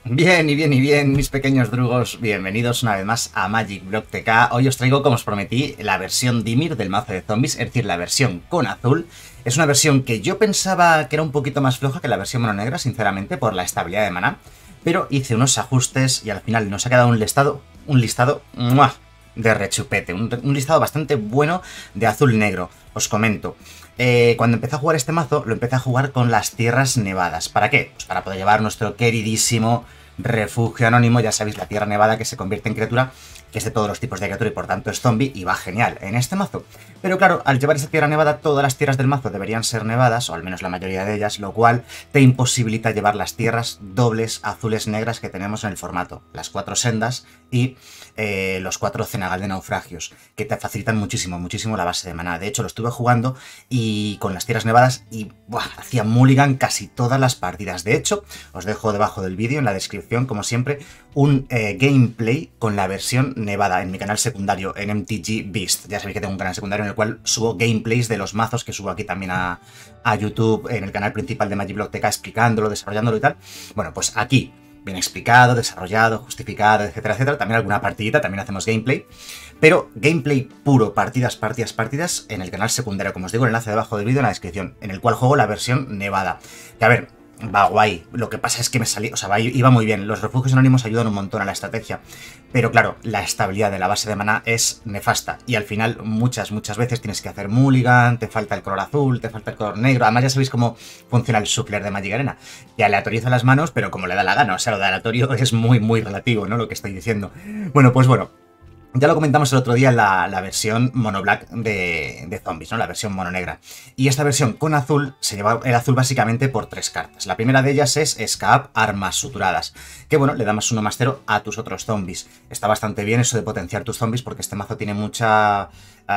Bien, y bien, y bien, mis pequeños drugos, bienvenidos una vez más a Magic Block TK. Hoy os traigo, como os prometí, la versión Dimir del mazo de zombies, es decir, la versión con azul. Es una versión que yo pensaba que era un poquito más floja que la versión mono negra, sinceramente, por la estabilidad de maná, pero hice unos ajustes y al final nos ha quedado un listado ¡mua!, de rechupete, un listado bastante bueno de azul-negro. Os comento. Cuando empecé a jugar este mazo, lo empecé a jugar con las tierras nevadas. ¿Para qué? Pues para poder llevar nuestro queridísimo refugio anónimo, ya sabéis, la tierra nevada que se convierte en criatura, que es de todos los tipos de criatura y por tanto es zombie y va genial en este mazo. Pero claro, al llevar esa tierra nevada, todas las tierras del mazo deberían ser nevadas, o al menos la mayoría de ellas, lo cual te imposibilita llevar las tierras dobles azules negras que tenemos en el formato, las 4 sendas y los 4 cenagal de naufragios, que te facilitan muchísimo, muchísimo la base de maná. De hecho, lo estuve jugando y con las tierras nevadas y ¡buah!, hacía mulligan casi todas las partidas. De hecho, os dejo debajo del vídeo, en la descripción, como siempre, un gameplay con la versión nevada en mi canal secundario, en MTG Beast. Ya sabéis que tengo un canal secundario en el cual subo gameplays de los mazos que subo aquí también a YouTube, en el canal principal de Magic Block TK, explicándolo, desarrollándolo y tal. Bueno, pues aquí bien explicado, desarrollado, justificado, etcétera, etcétera. También alguna partidita, también hacemos gameplay. Pero gameplay puro, partidas en el canal secundario, como os digo, el enlace debajo del vídeo en la descripción, en el cual juego la versión nevada. Que a ver, va guay. Lo que pasa es que me salí, o sea, iba muy bien. Los refugios anónimos ayudan un montón a la estrategia. Pero claro, la estabilidad de la base de maná es nefasta. Y al final, muchas veces tienes que hacer mulligan, te falta el color azul, te falta el color negro. Además, ya sabéis cómo funciona el suppler de Magic Arena. Y aleatoriza las manos, pero como le da la gana. O sea, lo de aleatorio es muy relativo, ¿no? Lo que estoy diciendo. Bueno, pues bueno. Ya lo comentamos el otro día en la versión mono black de zombies, ¿no? La versión mono negra. Y esta versión con azul se lleva el azul básicamente por 3 cartas. La primera de ellas es Escape, armas suturadas, que bueno, le da más 1/0 a tus otros zombies. Está bastante bien eso de potenciar tus zombies porque este mazo tiene mucha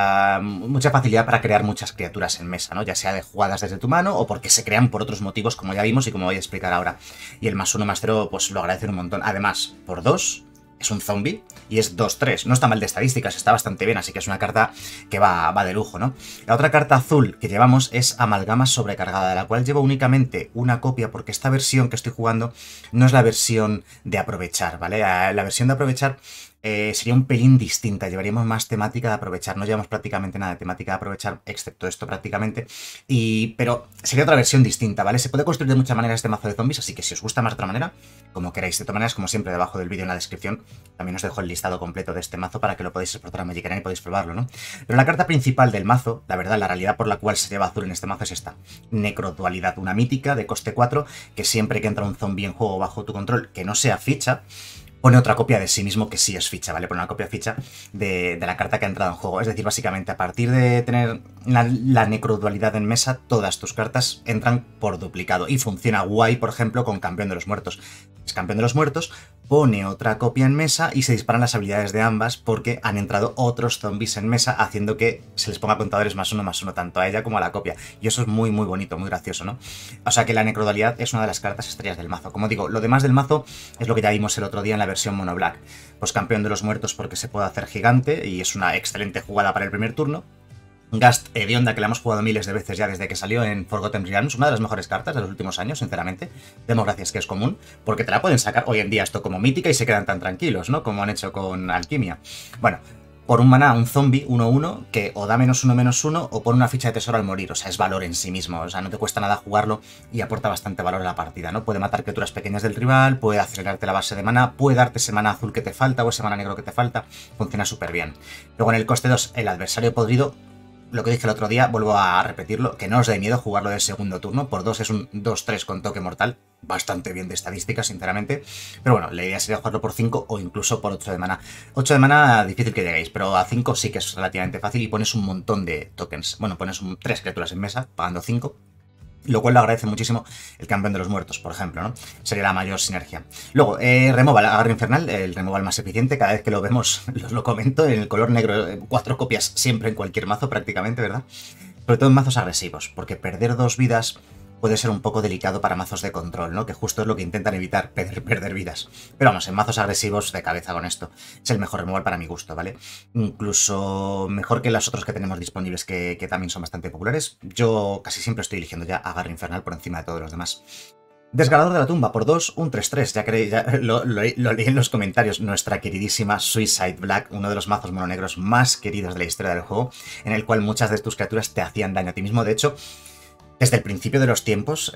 facilidad para crear muchas criaturas en mesa, ¿no? Ya sea de jugadas desde tu mano o porque se crean por otros motivos, como ya vimos y como voy a explicar ahora. Y el más 1/0 pues lo agradecen un montón. Además, por 2... es un zombie y es 2-3. No está mal de estadísticas, está bastante bien, así que es una carta que va de lujo, ¿no? La otra carta azul que llevamos es Amalgama Sobrecargada, de la cual llevo únicamente una copia porque esta versión que estoy jugando no es la versión de aprovechar, ¿vale? La versión de aprovechar sería un pelín distinta, llevaríamos más temática de aprovechar, no llevamos prácticamente nada de temática de aprovechar, excepto esto prácticamente, pero sería otra versión distinta, ¿vale? Se puede construir de muchas maneras este mazo de zombies, así que si os gusta más de otra manera, como queráis. De todas maneras, como siempre, debajo del vídeo en la descripción también os dejo el listado completo de este mazo para que lo podáis exportar a Magic Arena y podéis probarlo, ¿no? Pero la carta principal del mazo, la verdad, la realidad por la cual se lleva azul en este mazo es esta: Necrodualidad, una mítica de coste 4, que siempre que entra un zombie en juego bajo tu control que no sea ficha, pone otra copia de sí mismo que sí es ficha, ¿vale? Pone una copia ficha de la carta que ha entrado en juego. Es decir, básicamente, a partir de tener la necrodualidad en mesa, todas tus cartas entran por duplicado. Y funciona guay, por ejemplo, con Campeón de los Muertos. Es Campeón de los Muertos, pone otra copia en mesa y se disparan las habilidades de ambas porque han entrado otros zombies en mesa, haciendo que se les ponga contadores +1/+1, tanto a ella como a la copia. Y eso es muy bonito, muy gracioso, ¿no? O sea que la necrodualidad es una de las cartas estrellas del mazo. Como digo, lo demás del mazo es lo que ya vimos el otro día en la versión mono black. Pues Campeón de los Muertos porque se puede hacer gigante y es una excelente jugada para el primer turno. Gast Hedionda, que la hemos jugado miles de veces ya desde que salió en Forgotten Realms, una de las mejores cartas de los últimos años, sinceramente. Demos gracias que es común, porque te la pueden sacar hoy en día esto como mítica y se quedan tan tranquilos, ¿no? Como han hecho con Alquimia. Bueno, por un maná, un zombie 1-1 que o da -1/-1 o pone una ficha de tesoro al morir. O sea, es valor en sí mismo. O sea, no te cuesta nada jugarlo y aporta bastante valor a la partida, ¿no? Puede matar criaturas pequeñas del rival, puede acelerarte la base de maná, puede darte ese maná azul que te falta o ese maná negro que te falta. Funciona súper bien. Luego en el coste 2, el adversario podrido. Lo que dije el otro día, vuelvo a repetirlo, que no os dé miedo jugarlo del segundo turno. Por 2 es un 2-3 con toque mortal. Bastante bien de estadísticas, sinceramente. Pero bueno, la idea sería jugarlo por 5 o incluso por 8 de mana. 8 de mana, difícil que lleguéis, pero a 5 sí que es relativamente fácil y pones un montón de tokens. Bueno, pones 3 criaturas en mesa, pagando 5. Lo cual lo agradece muchísimo el Campeón de los Muertos, por ejemplo, ¿no? Sería la mayor sinergia. Luego, Removal, Agarre Infernal, el removal más eficiente. Cada vez que lo vemos, lo comento, en el color negro, 4 copias siempre en cualquier mazo prácticamente, ¿verdad? Sobre todo en mazos agresivos, porque perder 2 vidas puede ser un poco delicado para mazos de control, ¿no? Que justo es lo que intentan evitar, perder vidas. Pero vamos, en mazos agresivos de cabeza con esto. Es el mejor removal para mi gusto, ¿vale? Incluso mejor que los otros que tenemos disponibles que también son bastante populares. Yo casi siempre estoy eligiendo ya Agarre Infernal por encima de todos los demás. Desgarrador de la tumba, por 2, un 3-3. Ya lo leí en los comentarios. Nuestra queridísima Suicide Black, uno de los mazos mononegros más queridos de la historia del juego, en el cual muchas de tus criaturas te hacían daño a ti mismo. De hecho, desde el principio de los tiempos,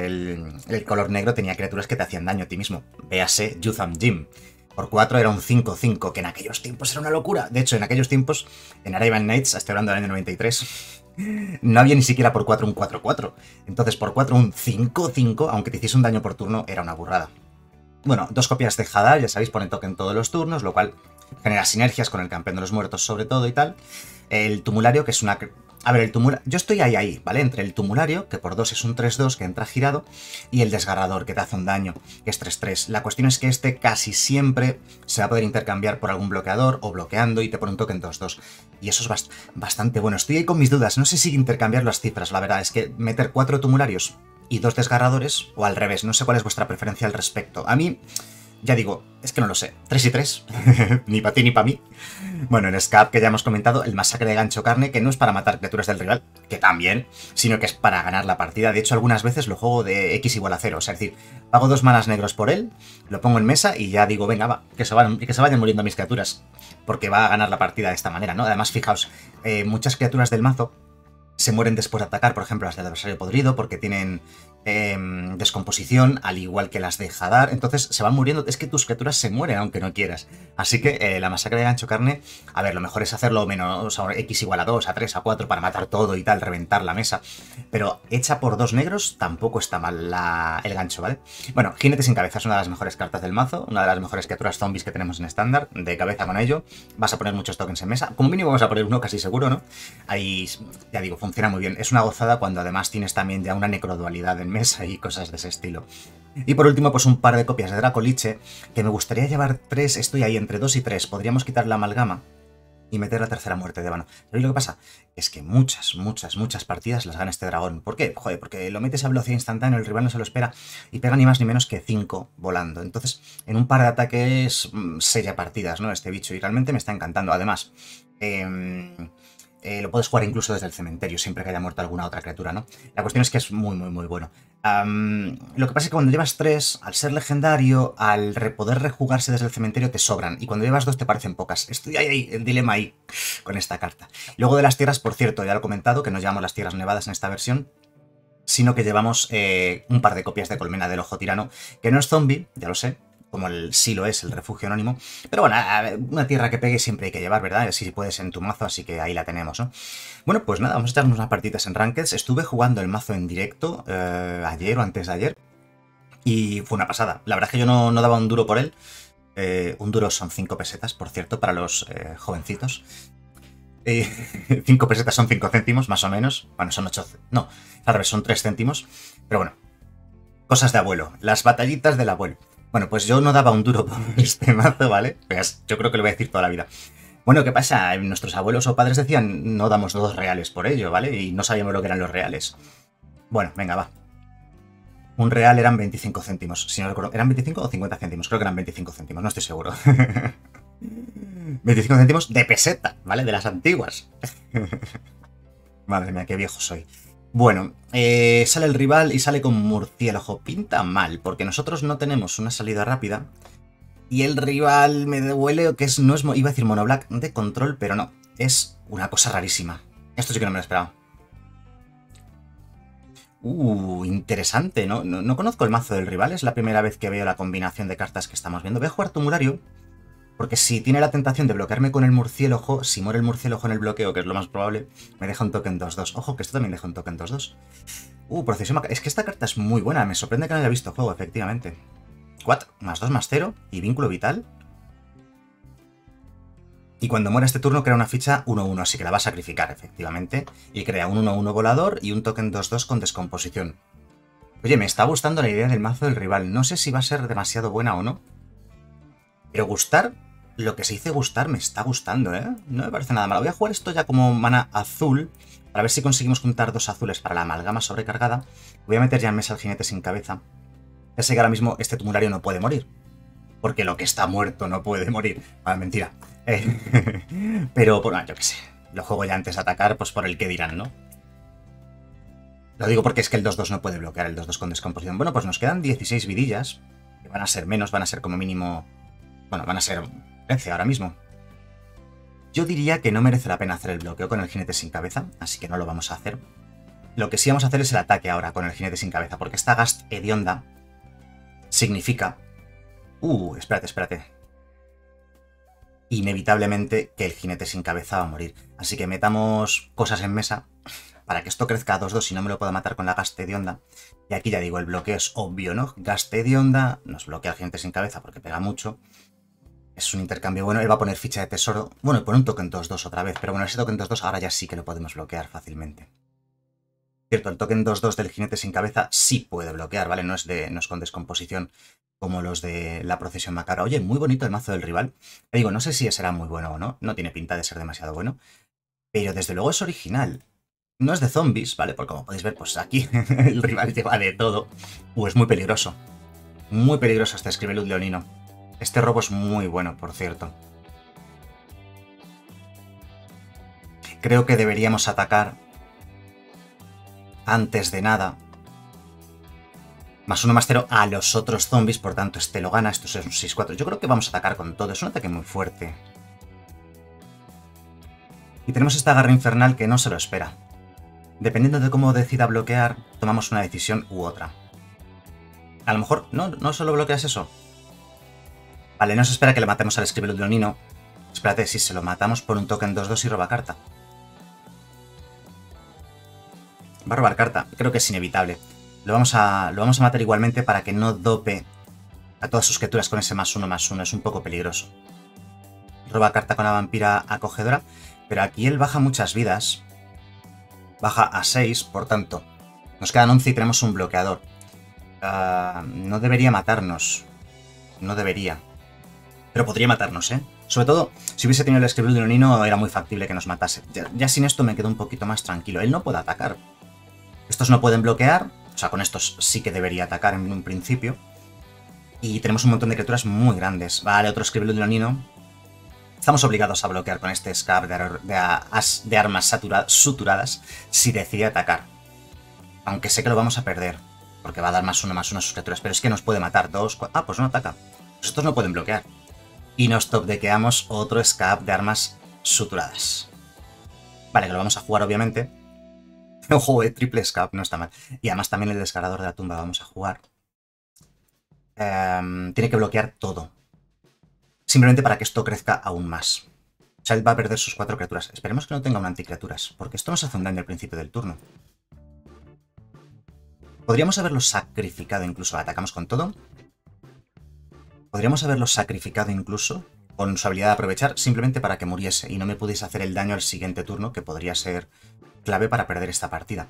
el color negro tenía criaturas que te hacían daño a ti mismo. Véase Yuuzhan Jim. Por 4 era un 5-5, que en aquellos tiempos era una locura. De hecho, en aquellos tiempos, en Arabian Nights, estoy hablando del año 93, no había ni siquiera por 4 un 4-4. Entonces, por 4 un 5-5, aunque te hiciese un daño por turno, era una burrada. Bueno, 2 copias de Hadar, ya sabéis, pone token todos los turnos, lo cual genera sinergias con el campeón de los muertos sobre todo y tal. El Tumulario, que es una... A ver, el Tumulario... Yo estoy ahí, ¿vale? Entre el Tumulario, que por 2 es un 3-2 que entra girado, y el Desgarrador, que te hace un daño, que es 3-3. La cuestión es que este casi siempre se va a poder intercambiar por algún bloqueador o bloqueando y te pone un token 2-2. Y eso es bastante bueno. Estoy ahí con mis dudas. No sé si intercambiar las cifras, la verdad. Es que meter 4 Tumularios y 2 Desgarradores, o al revés. No sé cuál es vuestra preferencia al respecto. A mí... Ya digo, es que no lo sé. 3 y 3. Ni para ti ni para mí. Bueno, en Scab, que ya hemos comentado, el masacre de gancho carne, que no es para matar criaturas del rival, que también, sino que es para ganar la partida. De hecho, algunas veces lo juego de X igual a 0. O sea, es decir, pago 2 manas negros por él, lo pongo en mesa y ya digo, venga, va, que se vayan muriendo mis criaturas. Porque va a ganar la partida de esta manera, ¿no? Además, fijaos, muchas criaturas del mazo se mueren después de atacar, por ejemplo, las del adversario podrido, porque tienen descomposición, al igual que las de Hadar. Entonces se van muriendo. Es que tus criaturas se mueren aunque no quieras. Así que la masacre de gancho carne, a ver, lo mejor es hacerlo menos, o sea, X igual a 2, a 3, a 4 para matar todo y tal, reventar la mesa. Pero hecha por 2 negros tampoco está mal el gancho, ¿vale? Bueno, Jinete sin cabeza es una de las mejores cartas del mazo, una de las mejores criaturas zombies que tenemos en estándar, de cabeza con ello. Vas a poner muchos tokens en mesa. Como mínimo vas a poner uno casi seguro, ¿no? Ahí, ya digo, funciona muy bien. Es una gozada cuando además tienes también ya una necrodualidad en mesa y cosas de ese estilo. Y por último, pues un par de copias de Dracoliche, que me gustaría llevar 3, estoy ahí entre 2 y 3, podríamos quitar la amalgama y meter la tercera muerte de Vano. ¿Sabéis lo que pasa? Es que muchas partidas las gana este dragón. ¿Por qué? Joder, porque lo metes a velocidad instantánea, el rival no se lo espera y pega ni más ni menos que 5 volando. Entonces, en un par de ataques, sella partidas, ¿no? Este bicho, y realmente me está encantando. Además, lo puedes jugar incluso desde el cementerio, siempre que haya muerto alguna otra criatura, ¿no? La cuestión es que es muy bueno. Lo que pasa es que cuando llevas 3, al ser legendario, al poder rejugarse desde el cementerio, te sobran. Y cuando llevas 2 te parecen pocas. Estoy ahí, el dilema ahí, con esta carta. Luego de las tierras, por cierto, ya lo he comentado, que no llevamos las tierras nevadas en esta versión, sino que llevamos un par de copias de Colmena del Ojo Tirano, que no es zombie, ya lo sé, como sí lo es el refugio anónimo. Pero bueno, una tierra que pegue siempre hay que llevar, ¿verdad? Si puedes en tu mazo, así que ahí la tenemos, ¿no? Bueno, pues nada, vamos a echarnos unas partidas en Rankeds. Estuve jugando el mazo en directo ayer o antes de ayer y fue una pasada. La verdad es que yo no daba un duro por él. Un duro son 5 pesetas, por cierto, para los jovencitos. 5 pesetas son 5 céntimos, más o menos. Bueno, son 8... No, al revés, son 3 céntimos. Pero bueno, cosas de abuelo. Las batallitas del abuelo. Bueno, pues yo no daba un duro por este mazo, ¿vale? Pues yo creo que lo voy a decir toda la vida. Bueno, ¿qué pasa? Nuestros abuelos o padres decían no damos 2 reales por ello, ¿vale? Y no sabíamos lo que eran los reales. Bueno, venga, va. Un real eran 25 céntimos, si no recuerdo. ¿Eran 25 o 50 céntimos? Creo que eran 25 céntimos, no estoy seguro. 25 céntimos de peseta, ¿vale? De las antiguas. Madre mía, qué viejo soy. Bueno, sale el rival y sale con murciélago. Pinta mal, porque nosotros no tenemos una salida rápida. Y el rival me duele que no es, iba a decir monoblack de control, pero no. Es una cosa rarísima. Esto sí que no me lo esperaba. Interesante, ¿no? No conozco el mazo del rival, es la primera vez que veo la combinación de cartas que estamos viendo. Voy a jugar Tumulario, porque si tiene la tentación de bloquearme con el murciélago, si muere el murciélago en el bloqueo, que es lo más probable, me deja un token 2-2. Ojo, que esto también deja un token 2-2. Procesión... Es que esta carta es muy buena, me sorprende que no haya visto juego, efectivamente. 4, más 2, más 0, y vínculo vital. Y cuando muera este turno crea una ficha 1-1, así que la va a sacrificar, efectivamente. Y crea un 1-1 volador y un token 2-2 con descomposición. Oye, me está gustando la idea del mazo del rival. No sé si va a ser demasiado buena o no. Pero gustar, lo que se dice gustar, me está gustando, ¿eh? No me parece nada malo. Voy a jugar esto ya como mana azul, para ver si conseguimos juntar 2 azules para la amalgama sobrecargada. Voy a meter ya en mesa el jinete sin cabeza. Ya sé que ahora mismo este tumulario no puede morir. Porque lo que está muerto no puede morir. Ah, mentira. Pero, bueno, yo qué sé. Lo juego ya antes de atacar, pues por el que dirán, ¿no? Lo digo porque es que el 2-2 no puede bloquear el 2-2 con descomposición. Bueno, pues nos quedan 16 vidillas, que van a ser menos, van a ser como mínimo... Bueno, van a ser 13 ahora mismo. Yo diría que no merece la pena hacer el bloqueo con el jinete sin cabeza, así que no lo vamos a hacer. Lo que sí vamos a hacer es el ataque ahora con el jinete sin cabeza, porque esta Gast hedionda significa... espérate. Inevitablemente que el jinete sin cabeza va a morir. Así que metamos cosas en mesa para que esto crezca a 2-2 y no me lo pueda matar con la Gast hedionda. Y aquí ya digo, el bloqueo es obvio, ¿no? Gast hedionda nos bloquea el jinete sin cabeza porque pega mucho. Es un intercambio bueno. Él va a poner ficha de tesoro. Bueno, y pone un token 2-2 otra vez. Pero bueno, ese token 2-2 ahora ya sí que lo podemos bloquear fácilmente. Cierto, el token 2-2 del jinete sin cabeza sí puede bloquear, ¿vale? No es con descomposición como los de la procesión macabra. Oye, muy bonito el mazo del rival. Te digo, no sé si será muy bueno o no. No tiene pinta de ser demasiado bueno. Pero desde luego es original. No es de zombies, ¿vale? Porque como podéis ver, pues aquí el rival lleva de todo. Es muy peligroso. Muy peligroso este Scribelud leonino. Este robo es muy bueno, por cierto. Creo que deberíamos atacar antes de nada. +1/+0 a los otros zombies, por tanto este lo gana, esto es un 6-4. Yo creo que vamos a atacar con todo, es un ataque muy fuerte. Y tenemos esta garra infernal que no se lo espera. Dependiendo de cómo decida bloquear, tomamos una decisión u otra. A lo mejor no solo bloqueas eso. Vale, no se espera que le matemos al Scribelud leonino. Espérate, si se lo matamos por un token 2-2 y roba carta. Va a robar carta, creo que es inevitable. Lo vamos a matar igualmente para que no dope a todas sus criaturas con ese +1/+1, es un poco peligroso. Roba carta con la vampira acogedora, pero aquí él baja muchas vidas. Baja a 6, por tanto, nos quedan 11 y tenemos un bloqueador. No debería matarnos. No debería. Pero podría matarnos, ¿eh? Sobre todo, si hubiese tenido el Scribelud leonino, era muy factible que nos matase. Ya sin esto me quedo un poquito más tranquilo. Él no puede atacar. Estos no pueden bloquear. O sea, con estos sí que debería atacar en un principio. Y tenemos un montón de criaturas muy grandes. Vale, otro Scribelud leonino. Estamos obligados a bloquear con este Scab de armas suturadas si decide atacar. Aunque sé que lo vamos a perder. Porque va a dar +1/+1 a sus criaturas. Pero es que nos puede matar 2, 4... pues no ataca. Pues estos no pueden bloquear. Y nos topdequeamos otro Scab de armas suturadas. Vale, que lo vamos a jugar obviamente. Ojo, triple Scab, no está mal. Y además también el desgarrador de la tumba vamos a jugar. Tiene que bloquear todo. Simplemente para que esto crezca aún más. O sea, él va a perder sus 4 criaturas. Esperemos que no tenga un anticriaturas, porque esto nos hace un daño al principio del turno. Podríamos haberlo sacrificado incluso. Atacamos con todo. Podríamos haberlo sacrificado incluso con su habilidad de aprovechar simplemente para que muriese y no me pudiese hacer el daño al siguiente turno, que podría ser clave para perder esta partida.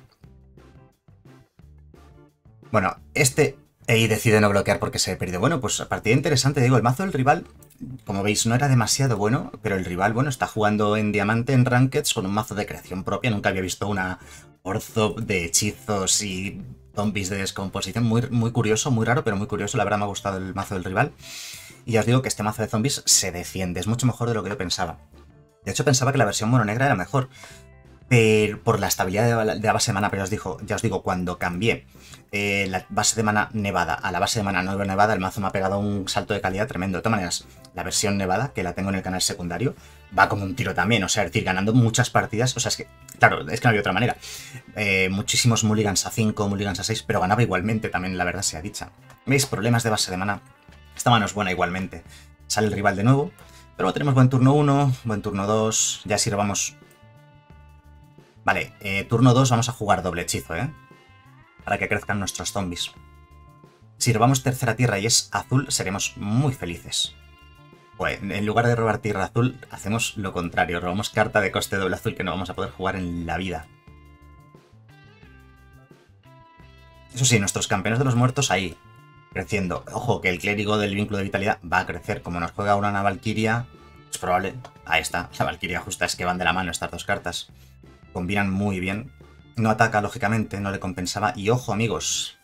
Bueno, Ei decide no bloquear porque se ha perdido. Bueno, pues partida interesante, digo, el mazo del rival, como veis, no era demasiado bueno, pero el rival, bueno, está jugando en diamante, en rankeds, con un mazo de creación propia. Nunca había visto una orzo de hechizos y zombies de descomposición. Muy curioso, muy raro, pero muy curioso. La verdad me ha gustado el mazo del rival. Y ya os digo que este mazo de zombies se defiende, es mucho mejor de lo que yo pensaba. De hecho, pensaba que la versión mono negra era mejor, pero por la estabilidad de la base de mana, pero ya os digo, cuando cambié la base de mana nevada a la base de mana no nevada, el mazo me ha pegado un salto de calidad tremendo. De todas maneras, la versión nevada, que la tengo en el canal secundario, va como un tiro también, o sea, es decir, ganando muchas partidas, o sea, es que, claro, es que no había otra manera. Muchísimos mulligans a 5, mulligans a 6, pero ganaba igualmente, también la verdad sea dicha. ¿Veis? Problemas de base de mana. Esta mano es buena igualmente. Sale el rival de nuevo, pero tenemos buen turno 1, buen turno 2, ya si robamos... Vale, turno 2 vamos a jugar doble hechizo, para que crezcan nuestros zombies. Si robamos tercera tierra y es azul, seremos muy felices. Pues en lugar de robar tierra azul, hacemos lo contrario. Robamos carta de coste doble azul que no vamos a poder jugar en la vida. Eso sí, nuestros campeones de los muertos ahí, creciendo. Ojo, que el clérigo del vínculo de vitalidad va a crecer. Como nos juega una Valkyria, es probable... Ahí está, la Valkyria justa, es que van de la mano estas dos cartas. Combinan muy bien. No ataca, lógicamente, no le compensaba. Y ojo, amigos.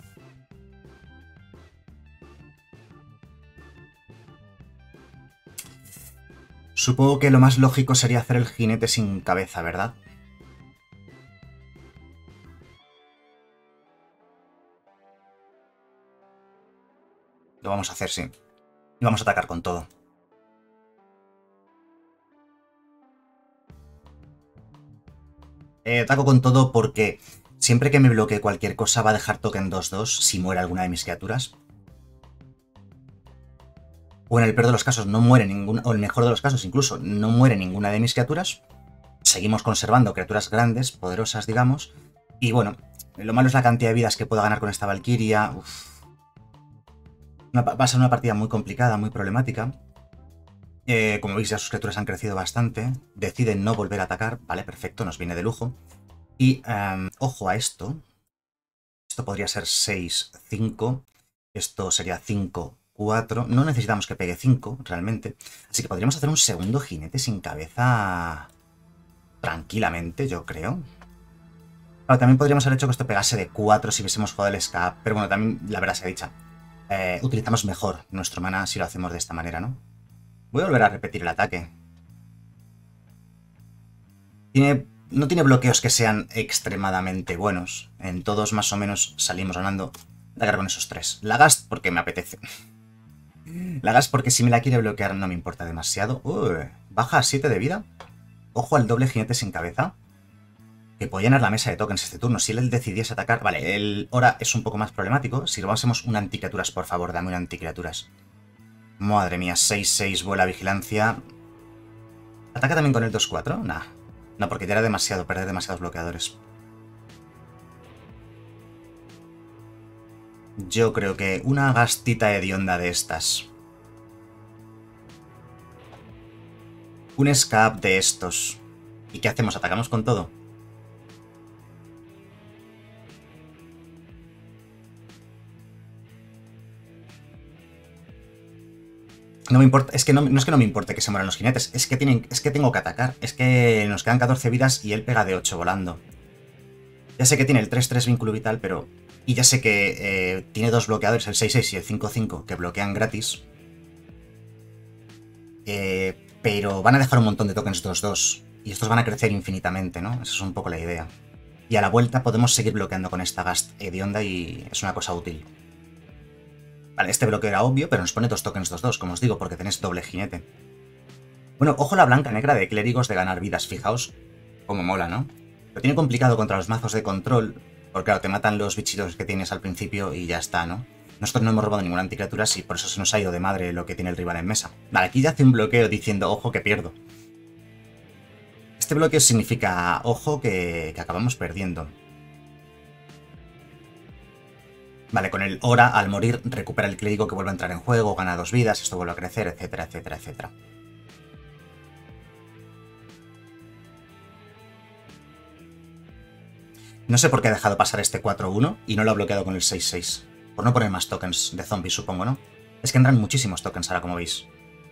Supongo que lo más lógico sería hacer el jinete sin cabeza, ¿verdad? Lo vamos a hacer, sí. Y vamos a atacar con todo. Ataco con todo porque siempre que me bloquee cualquier cosa va a dejar token 2-2 si muere alguna de mis criaturas. O en el peor de los casos no muere ninguna, o en el mejor de los casos incluso no muere ninguna de mis criaturas. Seguimos conservando criaturas grandes, poderosas, digamos. Y bueno, lo malo es la cantidad de vidas que puedo ganar con esta Valkyria. Va a ser una partida muy complicada, muy problemática. Como veis, ya sus criaturas han crecido bastante. Deciden no volver a atacar. Vale, perfecto, nos viene de lujo. Y ojo a esto. Esto podría ser 6-5. Esto sería 5-4. No necesitamos que pegue 5, realmente. Así que podríamos hacer un segundo jinete sin cabeza tranquilamente, yo creo. Claro, también podríamos haber hecho que esto pegase de 4 si hubiésemos jugado el escape. Pero bueno, también la verdad sea dicha. Utilizamos mejor nuestro mana si lo hacemos de esta manera, ¿no? Voy a volver a repetir el ataque. No tiene bloqueos que sean extremadamente buenos. En todos más o menos salimos ganando. Atacar con esos 3. La Ghast porque me apetece. La Ghast porque si me la quiere bloquear no me importa demasiado. Baja a 7 de vida. Ojo al doble jinete sin cabeza. Que puede llenar la mesa de tokens este turno. Si él decidiese atacar... Vale, el Hora es un poco más problemático. Si lo hacemos un anticriaturas, por favor, dame un anticriaturas. Madre mía, 6-6, vuela vigilancia. ¿Ataca también con el 2-4? Nah. No, porque ya era demasiado, perder demasiados bloqueadores. Yo creo que una gastita hedionda de estas. Un escape de estos. ¿Y qué hacemos? ¿Atacamos con todo? No me importa, es que no es que no me importe que se mueran los jinetes, es que tengo que atacar. Es que nos quedan 14 vidas y él pega de 8 volando. Ya sé que tiene el 3-3 vínculo vital, pero... Y ya sé que tiene dos bloqueadores, el 6-6 y el 5-5, que bloquean gratis. Pero van a dejar un montón de tokens 2-2. Y estos van a crecer infinitamente, ¿no? Esa es un poco la idea. Y a la vuelta podemos seguir bloqueando con esta Ghast hedionda y es una cosa útil. Vale, este bloqueo era obvio, pero nos pone dos tokens 2-2, como os digo, porque tenéis doble jinete. Bueno, ojo la blanca negra de clérigos de ganar vidas, fijaos cómo mola, ¿no? Lo tiene complicado contra los mazos de control, porque claro, te matan los bichitos que tienes al principio y ya está, ¿no? Nosotros no hemos robado ninguna anticriatura, y por eso se nos ha ido de madre lo que tiene el rival en mesa. Vale, aquí ya hace un bloqueo diciendo, ojo que pierdo. Este bloqueo significa, ojo, que acabamos perdiendo. Vale, con el Hora, al morir, recupera el clérigo que vuelve a entrar en juego, gana 2 vidas, esto vuelve a crecer, etcétera, etcétera, etcétera. No sé por qué ha dejado pasar este 4-1 y no lo ha bloqueado con el 6-6. Por no poner más tokens de zombies, supongo, ¿no? Es que entran muchísimos tokens ahora, como veis.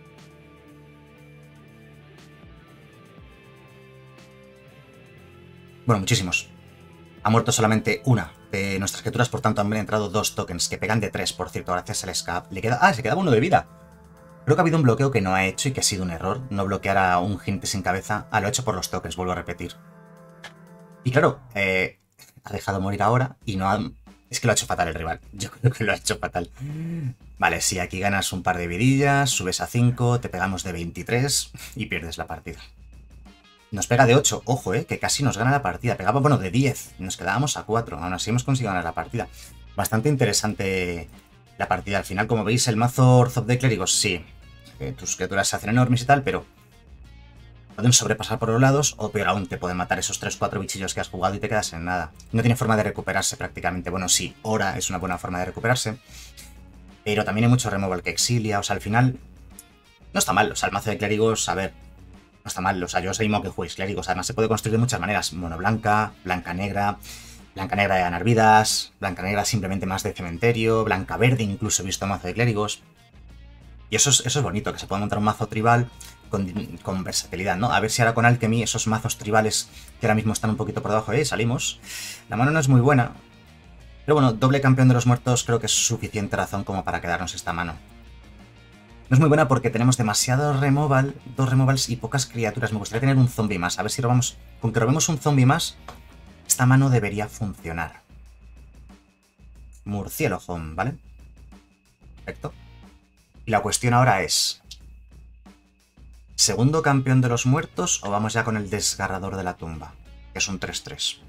Bueno, muchísimos. Ha muerto solamente una de nuestras criaturas, por tanto han entrado 2 tokens, que pegan de 3, por cierto, gracias al escape. Le queda... ¡Ah! Se quedaba 1 de vida. Creo que ha habido un bloqueo que no ha hecho y que ha sido un error. No bloquear a un jinete sin cabeza. Ah, lo ha hecho por los tokens, vuelvo a repetir. Y claro, ha dejado morir ahora y no ha... Es que lo ha hecho fatal el rival. Yo creo que lo ha hecho fatal. Vale, sí, aquí ganas un par de vidillas, subes a 5, te pegamos de 23 y pierdes la partida. Nos pega de 8, ojo, que casi nos gana la partida. Pegaba, bueno, de 10, nos quedábamos a 4. Aún así hemos conseguido ganar la partida. Bastante interesante la partida. Al final, como veis, el mazo Orthop de Clérigos, sí. Tus criaturas se hacen enormes y tal, pero pueden sobrepasar por los lados, o peor aún, te pueden matar esos 3-4 bichillos que has jugado y te quedas en nada. No tiene forma de recuperarse prácticamente. Bueno, sí, Hora es una buena forma de recuperarse, pero también hay mucho removal que exilia. O sea, al final no está mal. O sea, el mazo de clérigos, a ver, no está mal. O sea, yo os animo a que juguéis clérigos. Además, se puede construir de muchas maneras. Mono blanca, blanca negra de ganar vidas, blanca negra simplemente más de cementerio, blanca verde incluso he visto mazo de clérigos. Y eso es bonito, que se pueda montar un mazo tribal con versatilidad, ¿no? A ver si ahora con Alchemy esos mazos tribales que ahora mismo están un poquito por debajo, salimos. La mano no es muy buena, pero bueno, doble campeón de los muertos creo que es suficiente razón como para quedarnos esta mano. No es muy buena porque tenemos demasiado removal, 2 removals y pocas criaturas. Me gustaría tener un zombie más, a ver si robamos... Con que robemos un zombie más, esta mano debería funcionar. Murciélago, ¿vale? Perfecto. Y la cuestión ahora es... ¿segundo campeón de los muertos o vamos ya con el desgarrador de la tumba? Que es un 3-3.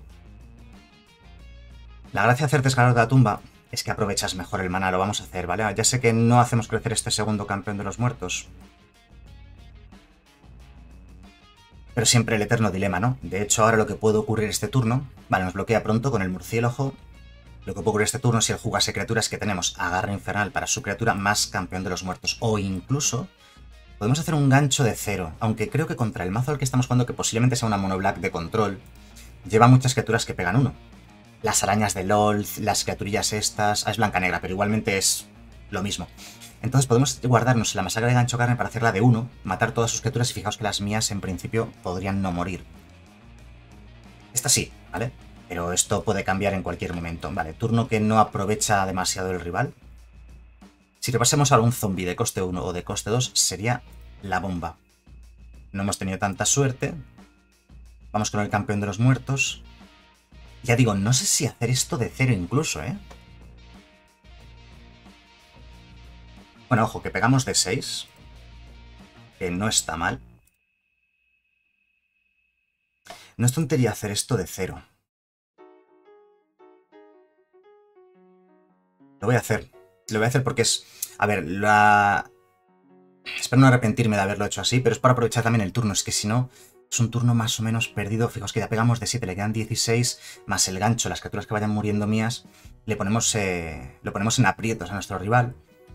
La gracia de hacer desgarrador de la tumba es que aprovechas mejor el maná. Lo vamos a hacer, ¿vale? Ya sé que no hacemos crecer este segundo campeón de los muertos. Pero siempre el eterno dilema, ¿no? De hecho, ahora lo que puede ocurrir este turno... Vale, nos bloquea pronto con el murciélago. Lo que puede ocurrir este turno si él jugase criaturas que tenemos agarre infernal para su criatura más campeón de los muertos. O incluso podemos hacer un gancho de 0. Aunque creo que contra el mazo al que estamos jugando, que posiblemente sea una mono black de control, lleva muchas criaturas que pegan 1. Las arañas de LOL, las criaturillas estas... es blanca negra, pero igualmente es lo mismo. Entonces podemos guardarnos la masacre de gancho carne para hacerla de 1, matar todas sus criaturas y fijaos que las mías en principio podrían no morir. Esta sí, ¿vale? Pero esto puede cambiar en cualquier momento. Vale, turno que no aprovecha demasiado el rival. Si repasemos ahora un zombie de coste 1 o de coste 2, sería la bomba. No hemos tenido tanta suerte. Vamos con el campeón de los muertos. Ya digo, no sé si hacer esto de 0 incluso, ¿eh? Bueno, ojo, que pegamos de 6. Que no está mal. No es tontería hacer esto de 0. Lo voy a hacer. Lo voy a hacer porque es... A ver, espero no arrepentirme de haberlo hecho así, pero es para aprovechar también el turno. Es que si no, es un turno más o menos perdido. Fijaos que ya pegamos de 7, le quedan 16, más el gancho, las criaturas que vayan muriendo mías, lo ponemos en aprietos a nuestro rival.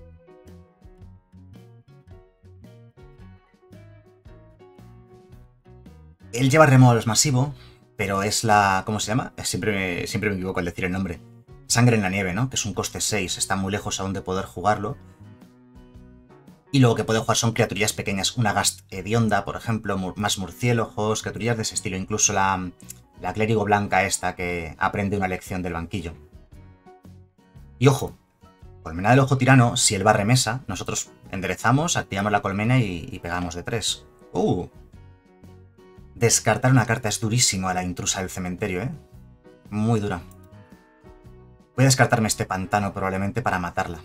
Él lleva removal masivo, pero es la... ¿cómo se llama? Siempre me equivoco al decir el nombre. Sangre en la nieve, ¿no? Que es un coste 6, está muy lejos aún de poder jugarlo. Y luego que puede jugar son criaturillas pequeñas, una Gast hedionda, por ejemplo, más murciélagos, criaturillas de ese estilo, incluso la clérigo blanca esta que aprende una lección del banquillo. Y ojo, colmena del ojo tirano, si él va a remesa, nosotros enderezamos, activamos la colmena y pegamos de 3. Descartar una carta es durísimo a la intrusa del cementerio, ¿eh? Muy dura. Voy a descartarme este pantano probablemente para matarla.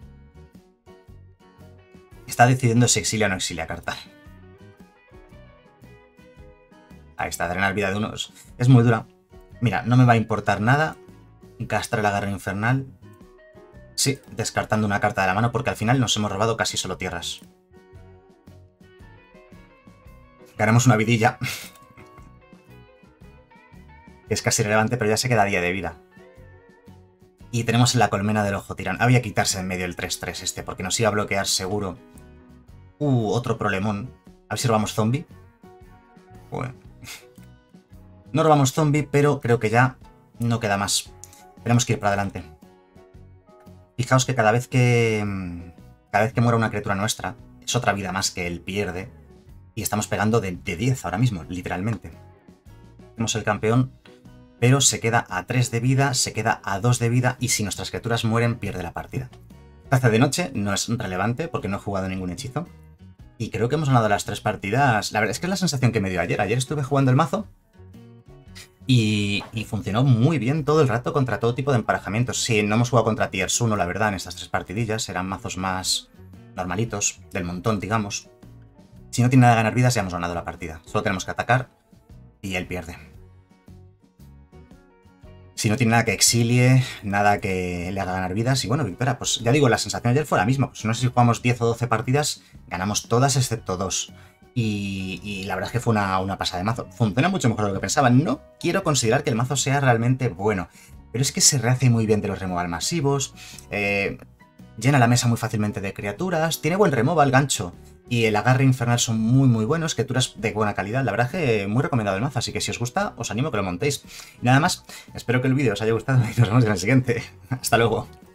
Está decidiendo si exilia o no exilia carta. Ahí está, drenar vida de unos. Es muy dura. Mira, no me va a importar nada gastar el agarre infernal. Sí, descartando una carta de la mano porque al final nos hemos robado casi solo tierras. Ganamos una vidilla. Es casi relevante, pero ya se queda 10 de vida. Y tenemos la colmena del ojo tirán. Había que quitarse en medio el 3-3 este, porque nos iba a bloquear seguro. Otro problemón. A ver si robamos zombie. Bueno. No robamos zombie, pero creo que ya no queda más. Tenemos que ir para adelante. Fijaos que cada vez que muera una criatura nuestra, es otra vida más que él pierde. Y estamos pegando de 10 ahora mismo, literalmente. Tenemos el campeón, pero se queda a 3 de vida, se queda a 2 de vida, y si nuestras criaturas mueren, pierde la partida. Taza de noche no es relevante porque no he jugado ningún hechizo. Y creo que hemos ganado las 3 partidas. La verdad es que es la sensación que me dio ayer. Ayer estuve jugando el mazo y funcionó muy bien todo el rato contra todo tipo de emparejamientos. Sí, no hemos jugado contra Tiers 1, la verdad, en estas 3 partidillas. Eran mazos más normalitos, del montón, digamos. Si no tiene nada de ganar vidas, ya hemos ganado la partida. Solo tenemos que atacar y él pierde. Si no tiene nada que exilie, nada que le haga ganar vidas. Y bueno, victoria, pues ya digo, la sensación de ayer fue la misma. Pues no sé si jugamos 10 o 12 partidas, ganamos todas excepto 2. Y la verdad es que fue una pasada de mazo. Funciona mucho mejor de lo que pensaba. No quiero considerar que el mazo sea realmente bueno, pero es que se rehace muy bien de los removal masivos. Llena la mesa muy fácilmente de criaturas. Tiene buen removal, gancho. Y el agarre infernal son muy buenos, criaturas de buena calidad. La verdad es que muy recomendado el mazo, así que si os gusta, os animo a que lo montéis. Y nada más, espero que el vídeo os haya gustado y nos vemos en el siguiente. Hasta luego.